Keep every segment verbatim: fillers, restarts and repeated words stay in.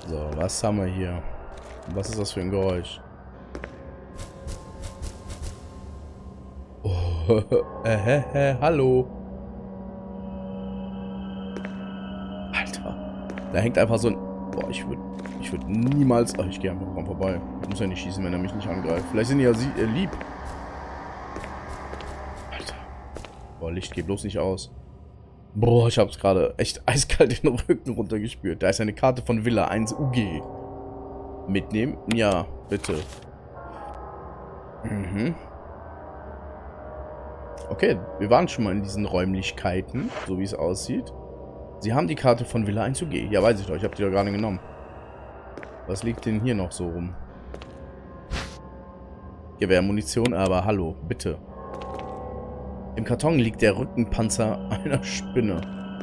So, was haben wir hier? Was ist das für ein Geräusch? Oh, äh, hä, hä, hallo. Alter. Da hängt einfach so ein... Boah, ich würde ich würd niemals... Ach, ich gehe einfach dran vorbei. Ich muss ja nicht schießen, wenn er mich nicht angreift. Vielleicht sind die ja sie, äh, lieb. Alter. Boah, Licht geht bloß nicht aus. Boah, ich hab's gerade echt eiskalt den Rücken runtergespürt. Da ist eine Karte von Villa eins U G. Mitnehmen? Ja, bitte. Mhm. Okay, wir waren schon mal in diesen Räumlichkeiten, so wie es aussieht. Sie haben die Karte von Villa eins U G. Ja, weiß ich doch, ich habe die doch gerade genommen. Was liegt denn hier noch so rum? Gewehrmunition, aber hallo, bitte. Im Karton liegt der Rückenpanzer einer Spinne.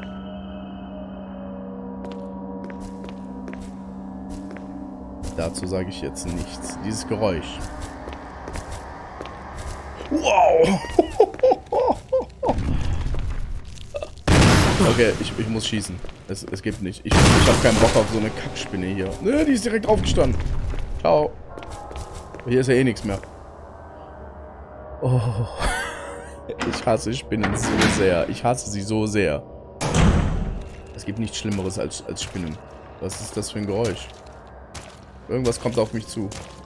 Dazu sage ich jetzt nichts. Dieses Geräusch. Wow! Okay, ich, ich muss schießen. Es, es gibt nicht. Ich, ich habe keinen Bock auf so eine Kackspinne hier. Ne, die ist direkt aufgestanden. Ciao. Hier ist ja eh nichts mehr. Oh. Ich hasse Spinnen so sehr. Ich hasse sie so sehr. Es gibt nichts Schlimmeres als, als Spinnen. Was ist das für ein Geräusch? Irgendwas kommt auf mich zu.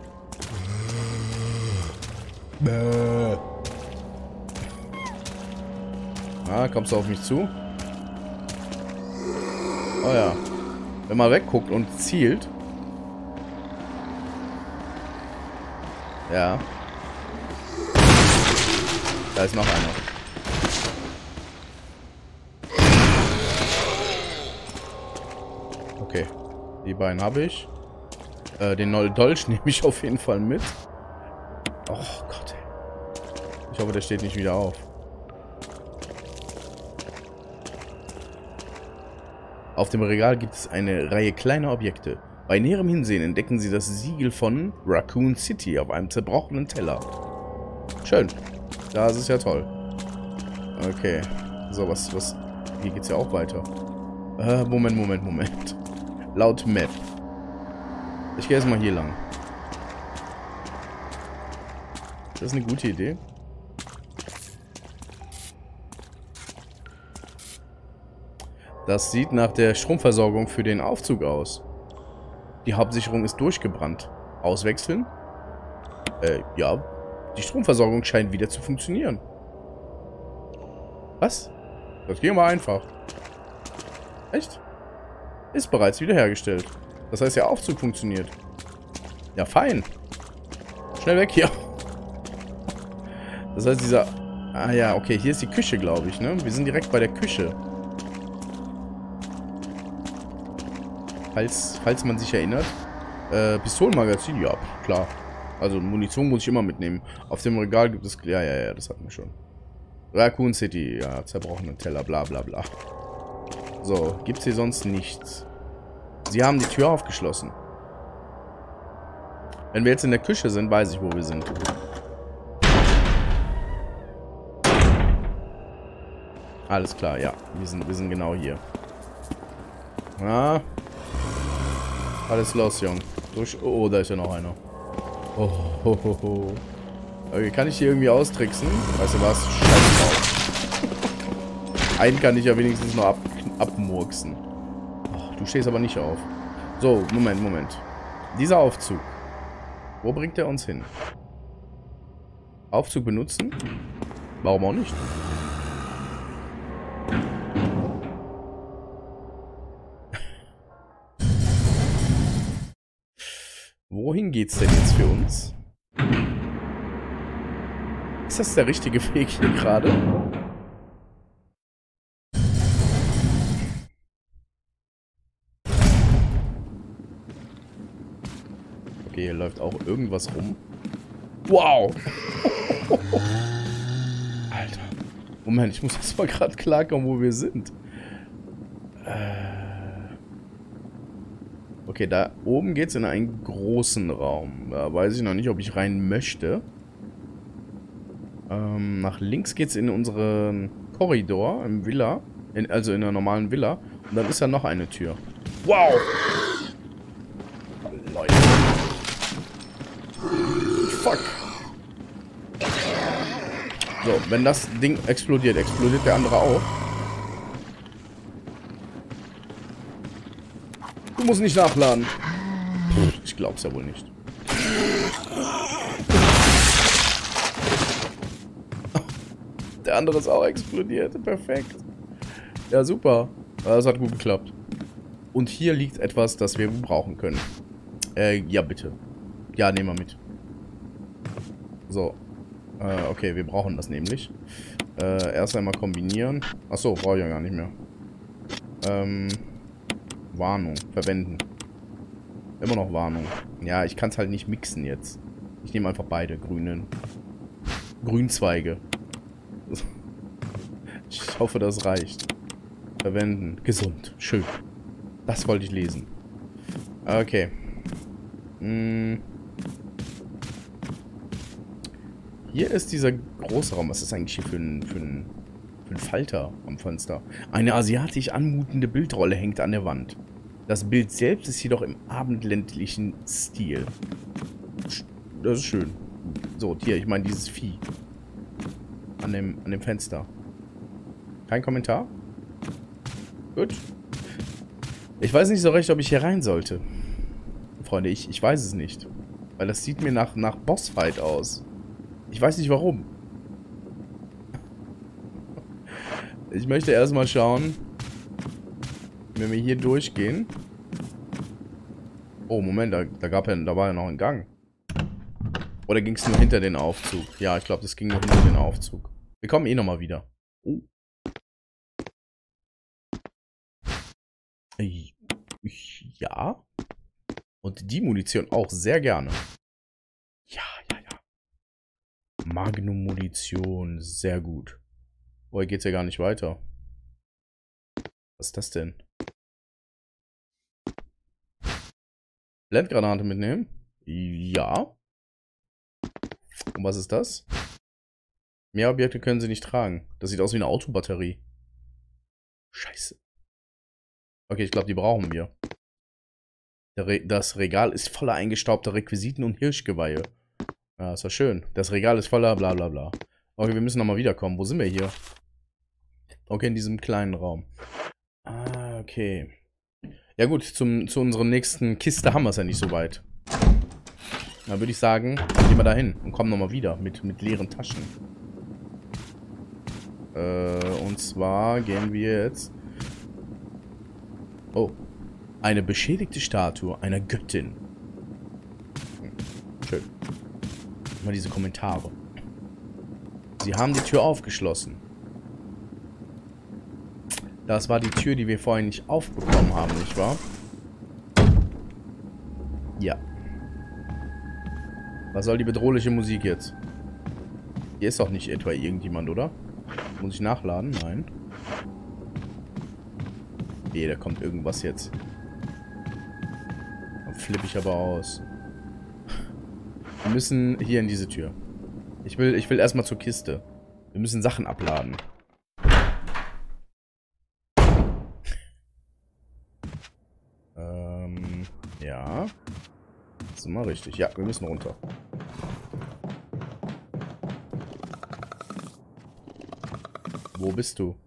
Ah, kommst du auf mich zu? Oh ja. Wenn man wegguckt und zielt. Ja. Da ist noch einer. Okay. Die beiden habe ich. Äh, den Dolch nehme ich auf jeden Fall mit. Oh Gott. Ich hoffe, der steht nicht wieder auf. Auf dem Regal gibt es eine Reihe kleiner Objekte. Bei näherem Hinsehen entdecken Sie das Siegel von Raccoon City auf einem zerbrochenen Teller. Schön. Das ist ja toll. Okay. So, was, was... Hier geht's ja auch weiter. Äh, Moment, Moment, Moment. Laut Map. Ich gehe erstmal hier lang. Ist das eine gute Idee? Das sieht nach der Stromversorgung für den Aufzug aus. Die Hauptsicherung ist durchgebrannt. Auswechseln? Äh, ja. Die Stromversorgung scheint wieder zu funktionieren. Was? Das ging aber einfach. Echt? Ist bereits wiederhergestellt. Das heißt, der Aufzug funktioniert. Ja, fein. Schnell weg hier. Das heißt, dieser... Ah ja, okay, hier ist die Küche, glaube ich, ne? Wir sind direkt bei der Küche. Falls, falls man sich erinnert. Äh, Pistolenmagazin, ja, klar. Also Munition muss ich immer mitnehmen. Auf dem Regal gibt es... Ja, ja, ja, das hatten wir schon. Raccoon City, ja, zerbrochene Teller, bla bla bla. So, gibt es hier sonst nichts? Sie haben die Tür aufgeschlossen. Wenn wir jetzt in der Küche sind, weiß ich, wo wir sind. Alles klar, ja. Wir sind, wir sind genau hier. Ja. Alles los, Jung. Durch. Oh, da ist ja noch einer. Oh, ho, ho, ho. Okay, kann ich hier irgendwie austricksen? Weißt du was? Scheiß drauf. Einen kann ich ja wenigstens noch ab, abmurksen. Oh, du stehst aber nicht auf. So, Moment, Moment. Dieser Aufzug. Wo bringt er uns hin? Aufzug benutzen? Warum auch nicht? Wohin geht's denn jetzt für uns? Ist das der richtige Weg hier gerade? Okay, hier läuft auch irgendwas rum. Wow! Alter. Moment, ich muss jetzt mal gerade klarkommen, wo wir sind. Äh... Okay, da oben geht es in einen großen Raum. Da weiß ich noch nicht, ob ich rein möchte. Ähm, nach links geht es in unseren Korridor, im Villa. In, also in einer normalen Villa. Und dann ist da noch eine Tür. Wow! Leute. Fuck. So, wenn das Ding explodiert, explodiert der andere auch. Du musst nicht nachladen. Ich glaub's ja wohl nicht. Der andere ist auch explodiert. Perfekt. Ja, super. Das hat gut geklappt. Und hier liegt etwas, das wir brauchen können. Äh, ja, bitte. Ja, nehmen wir mit. So. Äh, okay, wir brauchen das nämlich. Äh, erst einmal kombinieren. Achso, brauche ich ja gar nicht mehr. Ähm, Warnung. Verwenden. Immer noch Warnung. Ja, ich kann es halt nicht mixen jetzt. Ich nehme einfach beide grünen. Grünzweige. Ich hoffe, das reicht. Verwenden. Gesund. Schön. Das wollte ich lesen. Okay. Hm. Hier ist dieser große Raum. Was ist eigentlich hier für ein, für ein, für ein Falter am Fenster? Eine asiatisch anmutende Bildrolle hängt an der Wand. Das Bild selbst ist jedoch im abendländlichen Stil. Das ist schön. So, hier, ich meine dieses Vieh. An dem, an dem Fenster. Kein Kommentar? Gut. Ich weiß nicht so recht, ob ich hier rein sollte. Freunde, ich, ich weiß es nicht. Weil das sieht mir nach, nach Bossfight aus. Ich weiß nicht warum. Ich möchte erstmal schauen, wenn wir hier durchgehen. Oh, Moment, da, da, gab ja, da war ja noch ein Gang. Oder ging es nur hinter den Aufzug? Ja, ich glaube, das ging nur hinter den Aufzug. Wir kommen eh nochmal wieder. Oh. Ja. Und die Munition auch sehr gerne. Ja, ja, ja. Magnum-Munition, sehr gut. Oh, hier geht's ja gar nicht weiter. Was ist das denn? Blendgranate mitnehmen? Ja. Und was ist das? Mehr Objekte können sie nicht tragen. Das sieht aus wie eine Autobatterie. Scheiße. Okay, ich glaube, die brauchen wir. Re das Regal ist voller eingestaubter Requisiten und Hirschgeweihe. Ja, ist ja schön. Das Regal ist voller bla bla bla. Okay, wir müssen nochmal wiederkommen. Wo sind wir hier? Okay, in diesem kleinen Raum. Ah, okay. Ja gut, zum, zu unserer nächsten Kiste haben wir es ja nicht so weit. Dann würde ich sagen, gehen wir da hin und kommen nochmal wieder mit, mit leeren Taschen. Äh, und zwar gehen wir jetzt... Oh. Eine beschädigte Statue einer Göttin. Schön. Mal diese Kommentare. Sie haben die Tür aufgeschlossen. Das war die Tür, die wir vorhin nicht aufbekommen haben, nicht wahr? Ja. Was soll die bedrohliche Musik jetzt? Hier ist doch nicht etwa irgendjemand, oder? Muss ich nachladen? Nein. Nee, da kommt irgendwas jetzt. Dann flippe ich aber aus. Wir müssen hier in diese Tür. Ich will, ich will erstmal zur Kiste. Wir müssen Sachen abladen. Ähm, ja. Das ist mal richtig. Ja, wir müssen runter. Wo bist du?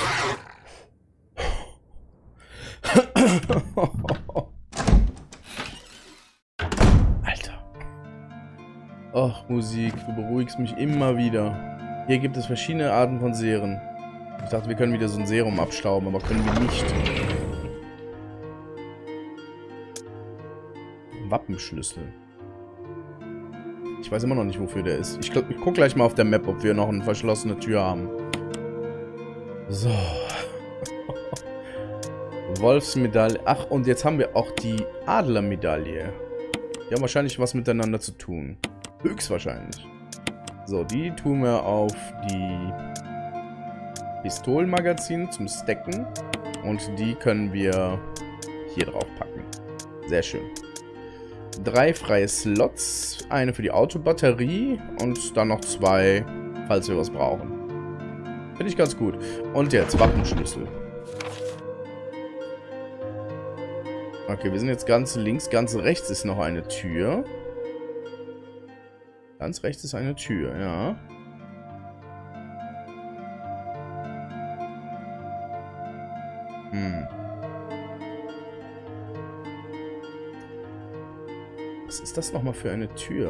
Alter. Ach, Musik, du beruhigst mich immer wieder. Hier gibt es verschiedene Arten von Serien. Ich dachte, wir können wieder so ein Serum abstauben, aber können wir nicht. Wappenschlüssel. Ich weiß immer noch nicht, wofür der ist. Ich, glaub, ich guck gleich mal auf der Map, ob wir noch eine verschlossene Tür haben. So. Wolfsmedaille. Ach, und jetzt haben wir auch die Adlermedaille. Die haben wahrscheinlich was miteinander zu tun. Höchstwahrscheinlich. So, die tun wir auf die Pistolenmagazine zum Stacken. Und die können wir hier drauf packen. Sehr schön. Drei freie Slots. Eine für die Autobatterie. Und dann noch zwei, falls wir was brauchen. Finde ich ganz gut. Und jetzt Wappenschlüssel. Okay, wir sind jetzt ganz links. Ganz rechts ist noch eine Tür. Ganz rechts ist eine Tür, ja. Hm. Was ist das nochmal für eine Tür?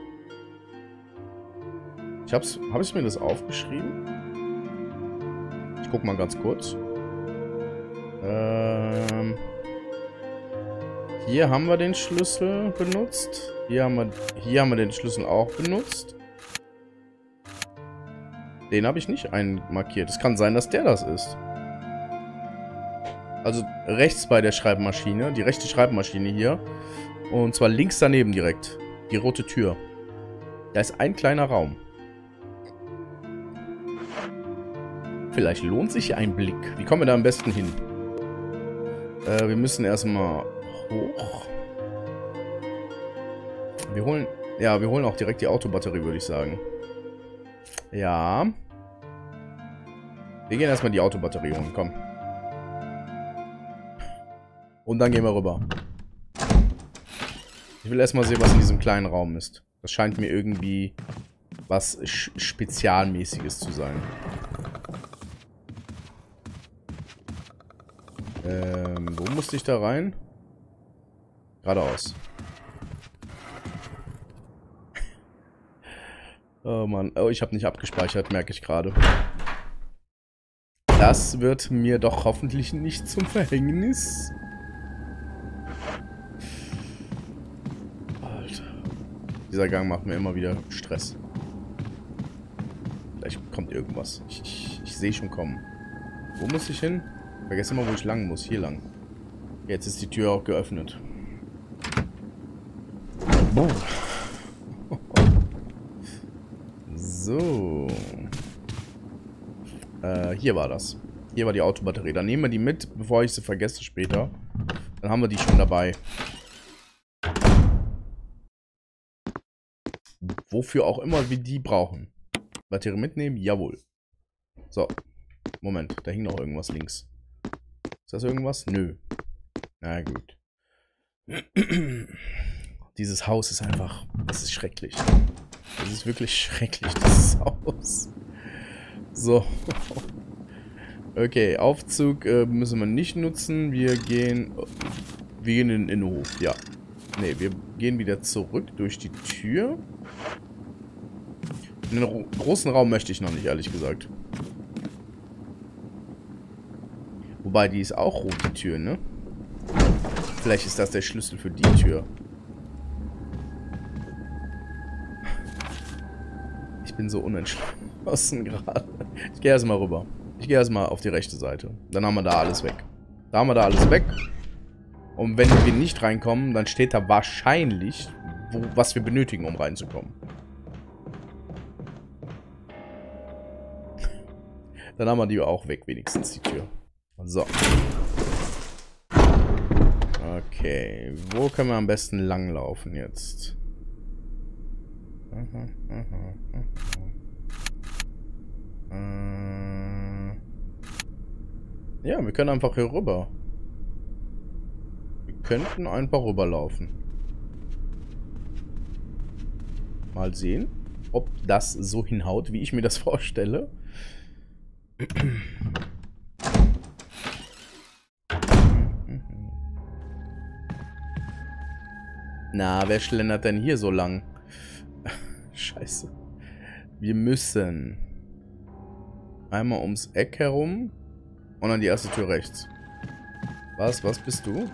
Ich hab's... Habe ich mir das aufgeschrieben? Ich guck mal ganz kurz. Ähm... Hier haben wir den Schlüssel benutzt. Hier haben wir, hier haben wir den Schlüssel auch benutzt. Den habe ich nicht einmarkiert. Es kann sein, dass der das ist. Also rechts bei der Schreibmaschine. Die rechte Schreibmaschine hier. Und zwar links daneben direkt. Die rote Tür. Da ist ein kleiner Raum. Vielleicht lohnt sich ein Blick. Wie kommen wir da am besten hin? Äh, wir müssen erstmal... hoch. Wir holen... Ja, wir holen auch direkt die Autobatterie, würde ich sagen. Ja. Wir gehen erstmal die Autobatterie holen, komm. Und dann gehen wir rüber. Ich will erstmal sehen, was in diesem kleinen Raum ist. Das scheint mir irgendwie was Spezialmäßiges zu sein. Ähm, wo musste ich da rein? Geradeaus. Oh Mann. Oh, ich habe nicht abgespeichert, merke ich gerade. Das wird mir doch hoffentlich nicht zum Verhängnis. Alter. Dieser Gang macht mir immer wieder Stress. Vielleicht kommt irgendwas. Ich, ich, ich sehe schon kommen. Wo muss ich hin? Ich vergesse immer, wo ich lang muss. Hier lang. Jetzt ist die Tür auch geöffnet. Oh. So. Äh, hier war das. Hier war die Autobatterie. Dann nehmen wir die mit, bevor ich sie vergesse später. Dann haben wir die schon dabei. Wofür auch immer wir die brauchen. Batterie mitnehmen? Jawohl. So. Moment, da hing noch irgendwas links. Ist das irgendwas? Nö. Na gut. Dieses Haus ist einfach... Das ist schrecklich. Das ist wirklich schrecklich, dieses Haus. So. Okay, Aufzug äh, müssen wir nicht nutzen. Wir gehen... Wir gehen in den Innenhof, ja. Ne, wir gehen wieder zurück durch die Tür. In den großen Raum möchte ich noch nicht, ehrlich gesagt. Wobei, die ist auch rot, die Tür, ne? Vielleicht ist das der Schlüssel für die Tür. Ich bin so unentschlossen gerade. Ich gehe erstmal rüber. Ich gehe erstmal auf die rechte Seite. Dann haben wir da alles weg. Da haben wir da alles weg. Und wenn wir nicht reinkommen, dann steht da wahrscheinlich, wo, was wir benötigen, um reinzukommen. Dann haben wir die auch weg, wenigstens die Tür. So. Okay. Wo können wir am besten langlaufen jetzt? Aha, aha, aha. Äh. Ja, wir können einfach hier rüber. Wir könnten einfach rüberlaufen. Mal sehen, ob das so hinhaut, wie ich mir das vorstelle. Na, wer schlendert denn hier so lang? Scheiße. Wir müssen einmal ums Eck herum und dann die erste Tür rechts. Was? Was bist du?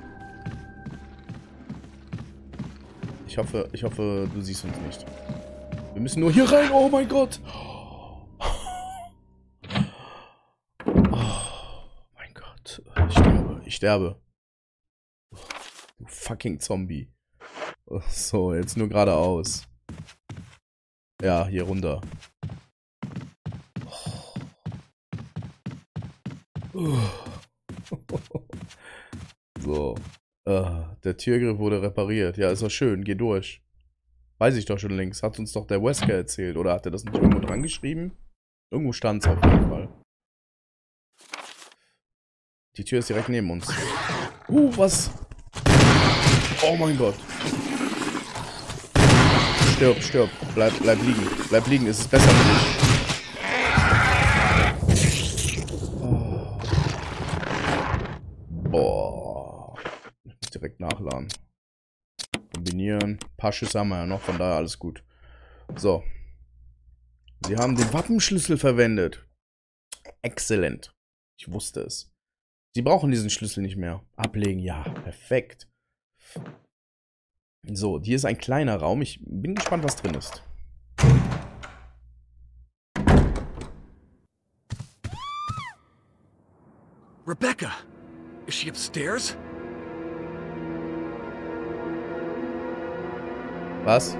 Ich hoffe, ich hoffe, du siehst uns nicht. Wir müssen nur hier rein. Oh mein Gott. Oh mein Gott. Ich sterbe. Ich sterbe. Du fucking Zombie. So, jetzt nur geradeaus. Ja, hier runter. So. Uh, der Türgriff wurde repariert. Ja, ist doch schön. Geh durch. Weiß ich doch schon längst. Hat uns doch der Wesker erzählt. Oder hat er das nicht irgendwo dran geschrieben? Irgendwo stand es auf jeden Fall. Die Tür ist direkt neben uns. Uh, was? Oh mein Gott. Stirb, stirb. Bleib, bleib liegen. Bleib liegen, es ist besser für dich. Oh. Boah. Ich muss direkt nachladen. Kombinieren. Ein paar Schüsse haben wir ja noch, von daher alles gut. So. Sie haben den Wappenschlüssel verwendet. Exzellent. Ich wusste es. Sie brauchen diesen Schlüssel nicht mehr. Ablegen, ja. Perfekt. So, hier ist ein kleiner Raum. Ich bin gespannt, was drin ist. Rebecca! Is she upstairs? Was?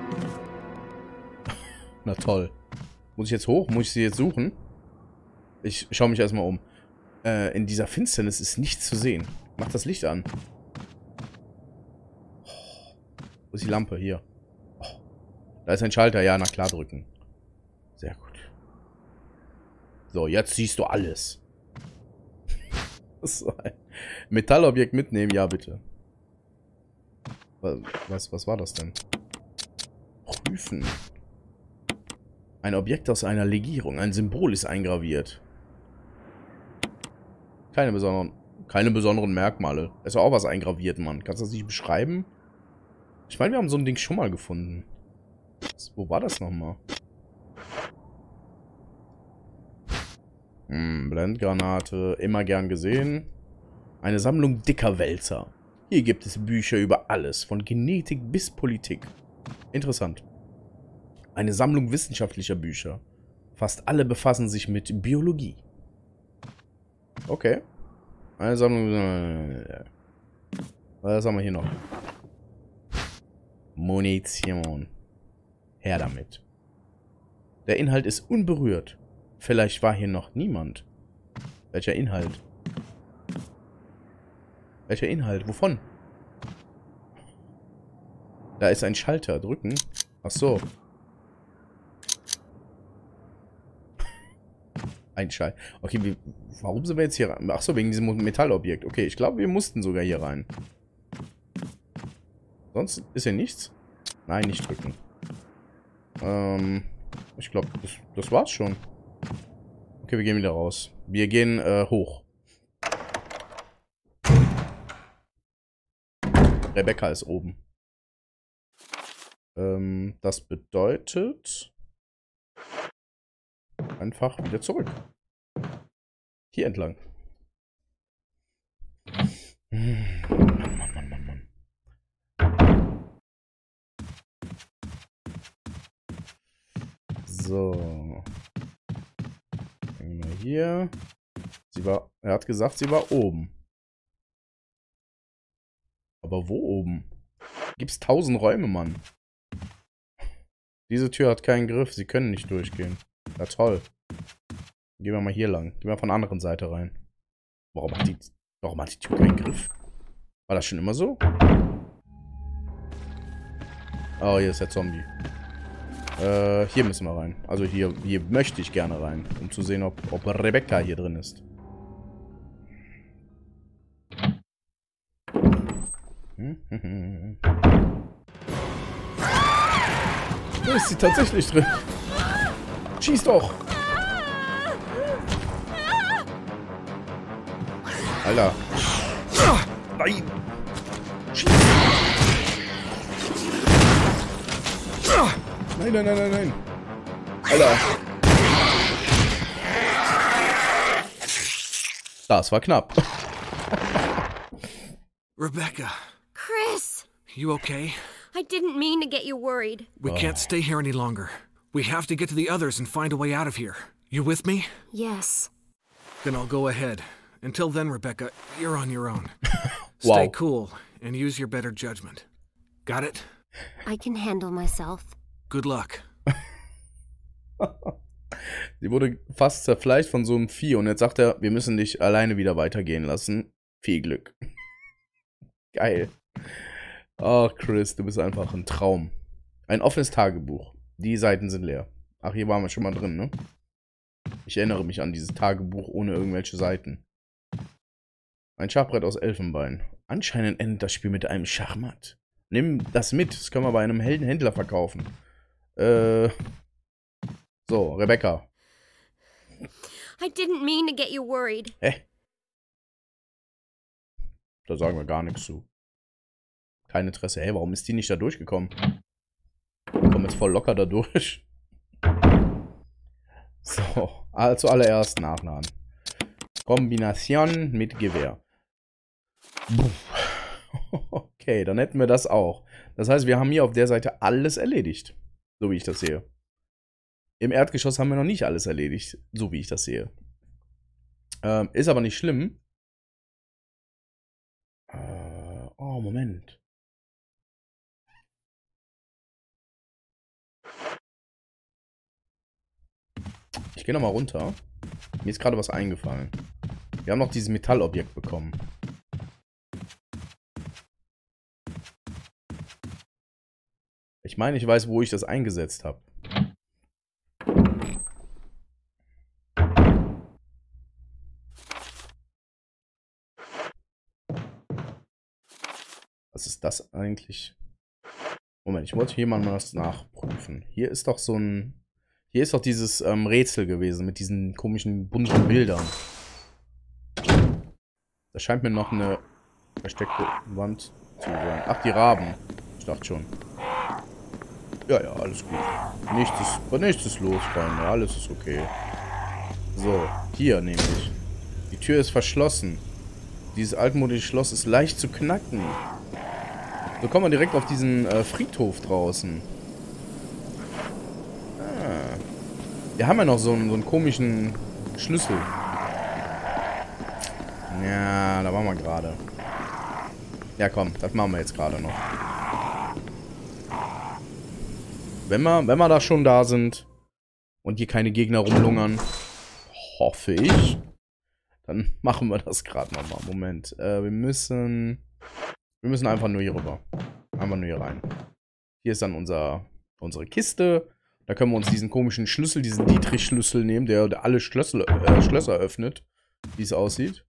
Na toll. Muss ich jetzt hoch? Muss ich sie jetzt suchen? Ich schaue mich erstmal um. Äh, in dieser Finsternis ist nichts zu sehen. Mach das Licht an. Oh, wo ist die Lampe? Hier. Oh, da ist ein Schalter. Ja, na klar drücken. Sehr gut. So, jetzt siehst du alles. So ein Metallobjekt mitnehmen? Ja, bitte. Was, was war das denn? Prüfen. Ein Objekt aus einer Legierung. Ein Symbol ist eingraviert. Keine besonderen, keine besonderen Merkmale. Da ist auch was eingraviert, Mann. Kannst du das nicht beschreiben? Ich meine, wir haben so ein Ding schon mal gefunden. Wo war das nochmal? Hm, Blendgranate. Immer gern gesehen. Eine Sammlung dicker Wälzer. Hier gibt es Bücher über alles. Von Genetik bis Politik. Interessant. Eine Sammlung wissenschaftlicher Bücher. Fast alle befassen sich mit Biologie. Okay. Eine Sammlung... Was haben wir hier noch? Munition. Her damit. Der Inhalt ist unberührt. Vielleicht war hier noch niemand. Welcher Inhalt? Welcher Inhalt? Wovon? Da ist ein Schalter. Drücken. Ach so. Ein Scheiß. Okay, wie, warum sind wir jetzt hier rein? Ach so, wegen diesem Metallobjekt. Okay, ich glaube, wir mussten sogar hier rein. Sonst ist hier nichts? Nein, nicht drücken. Ähm, ich glaube, das, das war's schon. Okay, wir gehen wieder raus. Wir gehen äh, hoch. Rebecca ist oben. Ähm, das bedeutet... einfach wieder zurück. Hier entlang. Mann, Mann, Mann, Mann, Mann. So. Gehen wir hier. Sie war. Er hat gesagt, sie war oben. Aber wo oben? Gibt's tausend Räume, Mann. Diese Tür hat keinen Griff. Sie können nicht durchgehen. Ja, toll. Gehen wir mal hier lang. Gehen wir von der anderen Seite rein. Warum hat die, warum hat die Tür keinen Griff? War das schon immer so? Oh, hier ist der Zombie. Äh, hier müssen wir rein. Also hier, hier möchte ich gerne rein. Um zu sehen, ob, ob Rebecca hier drin ist. Wo ist sie tatsächlich drin? Schieß doch! Alter. Nein! Schieß! Nein, nein, nein, nein, nein! Alter! Das war knapp. Rebecca. Chris! You okay? I didn't mean to get you worried. We oh. can't stay here any longer. We have to get to the others and find a way out of here. You with me? Yes. Then I'll go ahead. Until then, Rebecca, you're on your own. Stay wow. cool and use your better judgment. Got it? I can handle myself. Good luck. Sie wurde fast zerfleischt von so einem Vieh und jetzt sagt er, wir müssen dich alleine wieder weitergehen lassen. Viel Glück. Geil. Ach, Chris, du bist einfach ein Traum. Ein offenes Tagebuch. Die Seiten sind leer. Ach, hier waren wir schon mal drin, ne? Ich erinnere mich an dieses Tagebuch ohne irgendwelche Seiten. Ein Schachbrett aus Elfenbein. Anscheinend endet das Spiel mit einem Schachmatt. Nimm das mit. Das können wir bei einem Heldenhändler verkaufen. Äh. So, Rebecca. I didn't mean to get you worried. Hä? Da sagen wir gar nichts zu. Kein Interesse. Hey, warum ist die nicht da durchgekommen? Ich komme jetzt voll locker da durch. So, also zuallererst nachladen. Kombination mit Gewehr. Okay, dann hätten wir das auch. Das heißt, wir haben hier auf der Seite alles erledigt. So wie ich das sehe. Im Erdgeschoss haben wir noch nicht alles erledigt. So wie ich das sehe. Ähm, ist aber nicht schlimm. Äh, oh, Moment. Ich gehe nochmal runter. Mir ist gerade was eingefallen. Wir haben noch dieses Metallobjekt bekommen. Ich meine, ich weiß, wo ich das eingesetzt habe. Was ist das eigentlich? Moment, ich wollte hier mal was nachprüfen. Hier ist doch so ein... Hier ist doch dieses ähm, Rätsel gewesen mit diesen komischen bunten Bildern. Da scheint mir noch eine versteckte Wand zu sein. Ach, die Raben. Ich dachte schon. Ja, ja, alles gut. Nichts ist, nichts ist los, Freunde. Alles ist okay. So, hier nämlich. Die Tür ist verschlossen. Dieses altmodische Schloss ist leicht zu knacken. So kommen wir direkt auf diesen äh, Friedhof draußen. Ah. Wir haben ja noch so einen, so einen komischen Schlüssel. Ja, da waren wir gerade. Ja, komm, das machen wir jetzt gerade noch. Wenn wir, wenn wir da schon da sind und hier keine Gegner rumlungern, hoffe ich, dann machen wir das gerade nochmal. Moment, äh, wir müssen... Wir müssen einfach nur hier rüber. Einfach nur hier rein. Hier ist dann unser, unsere Kiste. Da können wir uns diesen komischen Schlüssel, diesen Dietrich-Schlüssel nehmen, der, der alle Schlössel, äh, Schlösser öffnet. Wie es aussieht.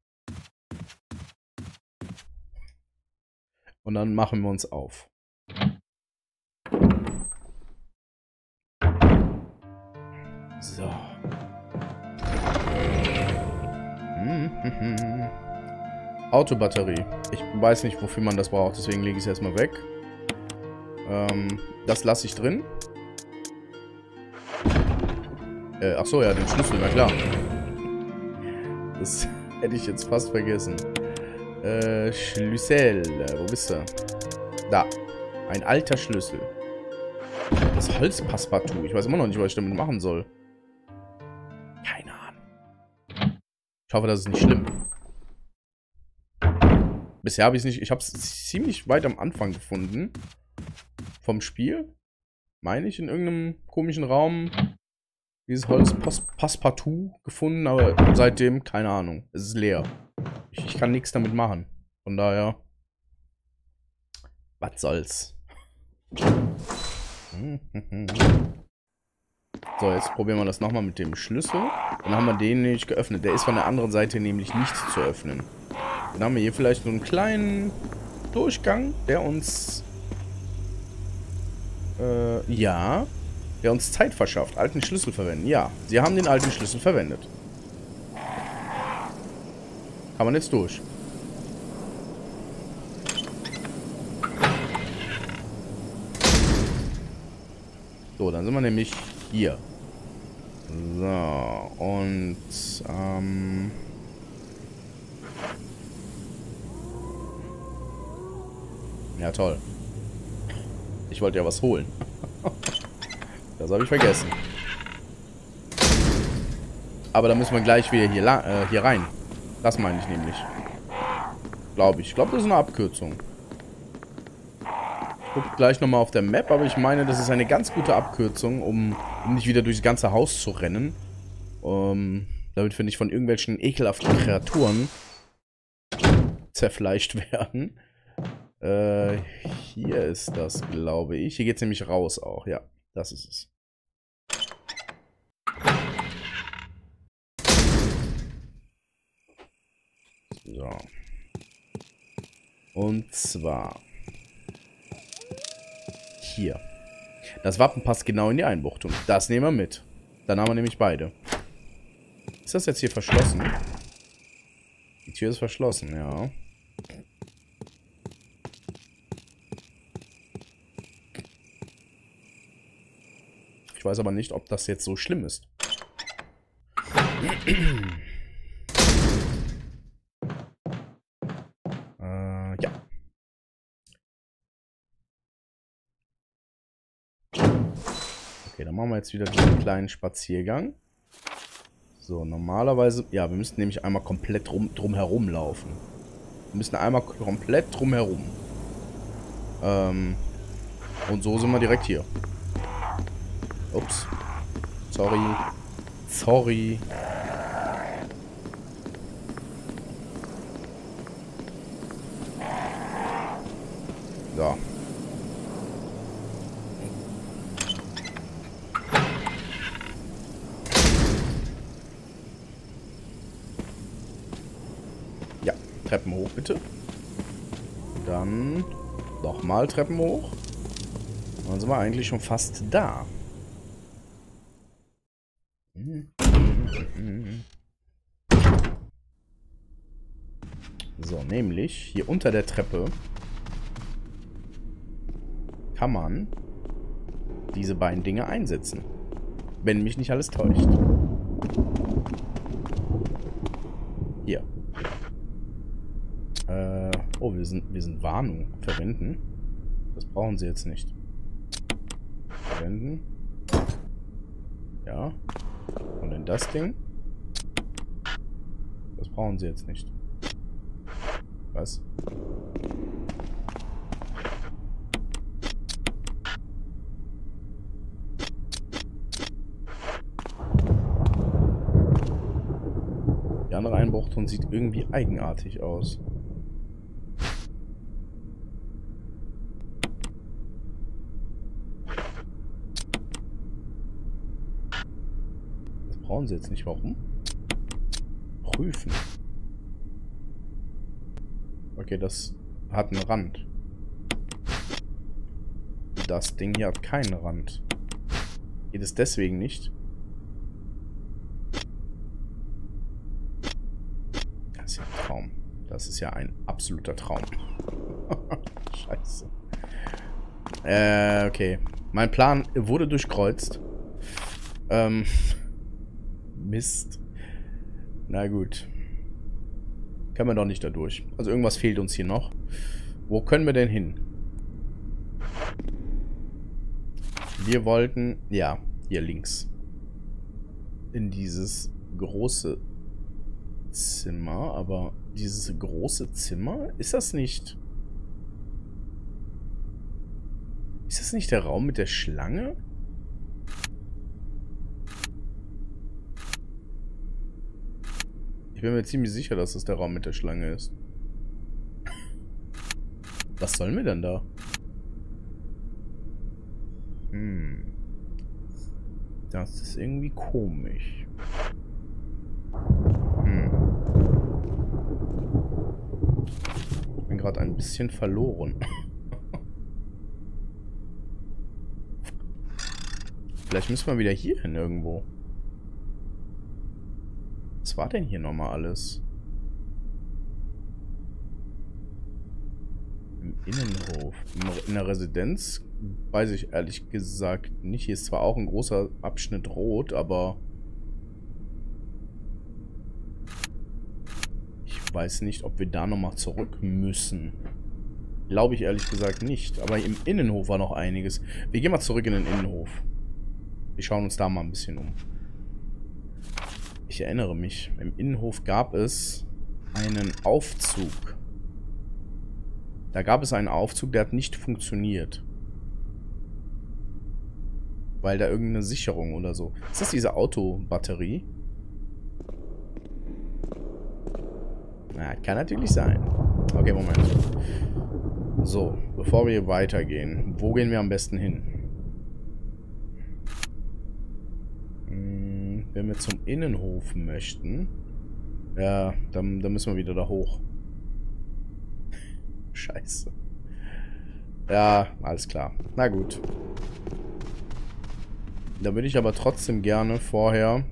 Und dann machen wir uns auf. So. Hm, hm, hm. Autobatterie. Ich weiß nicht, wofür man das braucht, deswegen lege ich es erstmal weg. Ähm, das lasse ich drin. Äh, ach so, ja, den Schlüssel, na klar. Das hätte ich jetzt fast vergessen. Äh, Schlüssel. Wo bist du? Da. Ein alter Schlüssel. Das Holzpassepartout. Ich weiß immer noch nicht, was ich damit machen soll. Keine Ahnung. Ich hoffe, das ist nicht schlimm. Bisher habe ich es nicht... Ich habe es ziemlich weit am Anfang gefunden. Vom Spiel. Meine ich, in irgendeinem komischen Raum dieses Holzpassepartout gefunden, aber seitdem keine Ahnung. Es ist leer. Ich, ich kann nichts damit machen. Von daher... Was soll's. So, jetzt probieren wir das nochmal mit dem Schlüssel. Dann haben wir den nicht geöffnet. Der ist von der anderen Seite nämlich nicht zu öffnen. Dann haben wir hier vielleicht so einen kleinen Durchgang, der uns... Äh, ja. Der uns Zeit verschafft. Alten Schlüssel verwenden. Ja, sie haben den alten Schlüssel verwendet. Kann man jetzt durch. So, dann sind wir nämlich hier. So, und, ähm... ja, toll. Ich wollte ja was holen. Das habe ich vergessen. Aber da müssen wir gleich wieder hier, äh, hier rein. Das meine ich nämlich. Glaube ich. Ich glaube, das ist eine Abkürzung. Ich gucke gleich nochmal auf der Map, aber ich meine, das ist eine ganz gute Abkürzung, um, um nicht wieder durchs ganze Haus zu rennen. Um, damit wir nicht von irgendwelchen ekelhaften Kreaturen zerfleischt werden. Äh, hier ist das, glaube ich. Hier geht es nämlich raus auch. Ja, das ist es. So. Und zwar hier. Das Wappen passt genau in die Einbuchtung. Das nehmen wir mit. Dann haben wir nämlich beide. Ist das jetzt hier verschlossen? Die Tür ist verschlossen, ja. Ich weiß aber nicht, ob das jetzt so schlimm ist. äh, ja. Okay, dann machen wir jetzt wieder diesen kleinen Spaziergang. So, normalerweise... Ja, wir müssten nämlich einmal komplett rum, drum herum laufen. Wir müssen einmal komplett drum herum. Ähm, und so sind wir direkt hier. Ups. Sorry. Sorry. So. Ja, Treppen hoch, bitte. Dann nochmal Treppen hoch. Dann sind wir eigentlich schon fast da. So, nämlich hier unter der Treppe kann man diese beiden Dinge einsetzen. Wenn mich nicht alles täuscht. Hier. Äh, oh, wir sind, wir sind Warnung. Verwenden. Das brauchen sie jetzt nicht. Verwenden. Ja. Und dann das Ding. Das brauchen sie jetzt nicht. Was? Die andere Einbuchtung sieht irgendwie eigenartig aus. Das brauchen sie jetzt nicht. Warum? Prüfen. Okay, das hat einen Rand. Das Ding hier hat keinen Rand. Geht es deswegen nicht? Das ist ja ein Traum. Das ist ja ein absoluter Traum. Scheiße. Äh, okay. Mein Plan wurde durchkreuzt. Ähm. Mist. Na gut. Können wir doch nicht da durch. Also irgendwas fehlt uns hier noch. Wo können wir denn hin? Wir wollten... Ja, hier links. In dieses große Zimmer. Aber dieses große Zimmer? Ist das nicht... Ist das nicht der Raum mit der Schlange? Ich bin mir ziemlich sicher, dass das der Raum mit der Schlange ist. Was sollen wir denn da? Hm. Das ist irgendwie komisch. Hm. Ich bin gerade ein bisschen verloren. Vielleicht müssen wir wieder hier hin irgendwo. Was war denn hier nochmal alles? Im Innenhof. In der Residenz weiß ich ehrlich gesagt nicht. Hier ist zwar auch ein großer Abschnitt rot, aber ich weiß nicht, ob wir da nochmal zurück müssen. Glaube ich ehrlich gesagt nicht. Aber im Innenhof war noch einiges. Wir gehen mal zurück in den Innenhof. Wir schauen uns da mal ein bisschen um. Ich erinnere mich, im Innenhof gab es einen Aufzug. Da gab es einen Aufzug, der hat nicht funktioniert. Weil da irgendeine Sicherung oder so. Ist das diese Autobatterie? Na, kann natürlich sein. Okay, Moment. So, bevor wir weitergehen, wo gehen wir am besten hin? Wenn wir zum Innenhof möchten, ja, dann, dann müssen wir wieder da hoch. Scheiße. Ja, alles klar. Na gut. Da würde ich aber trotzdem gerne vorher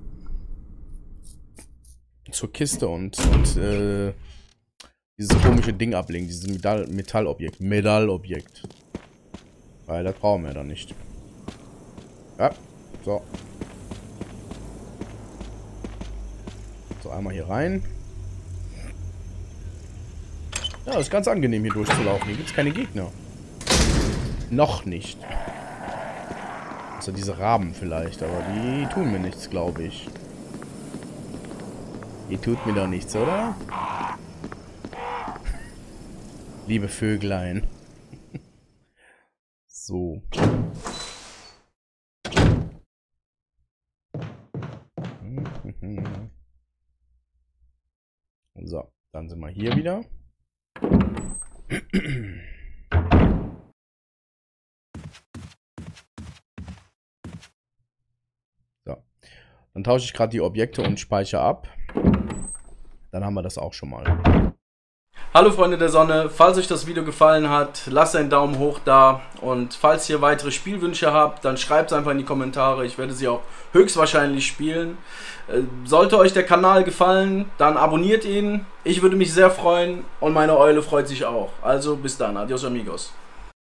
zur Kiste und, und äh, dieses komische Ding ablegen. Dieses Metall, Metallobjekt. Metallobjekt. Weil das brauchen wir dann nicht. Ja, so. So, einmal hier rein. Ja, ist ganz angenehm hier durchzulaufen. Hier gibt es keine Gegner. Noch nicht. Also diese Raben vielleicht, aber die tun mir nichts, glaube ich. Die tut mir doch nichts, oder? Liebe Vöglein. So. So, dann sind wir hier wieder. So. Dann tausche ich gerade die Objekte und speichere ab. Dann haben wir das auch schon mal. Hallo Freunde der Sonne, falls euch das Video gefallen hat, lasst einen Daumen hoch da und falls ihr weitere Spielwünsche habt, dann schreibt es einfach in die Kommentare, ich werde sie auch höchstwahrscheinlich spielen. Sollte euch der Kanal gefallen, dann abonniert ihn, ich würde mich sehr freuen und meine Eule freut sich auch. Also bis dann, adios amigos.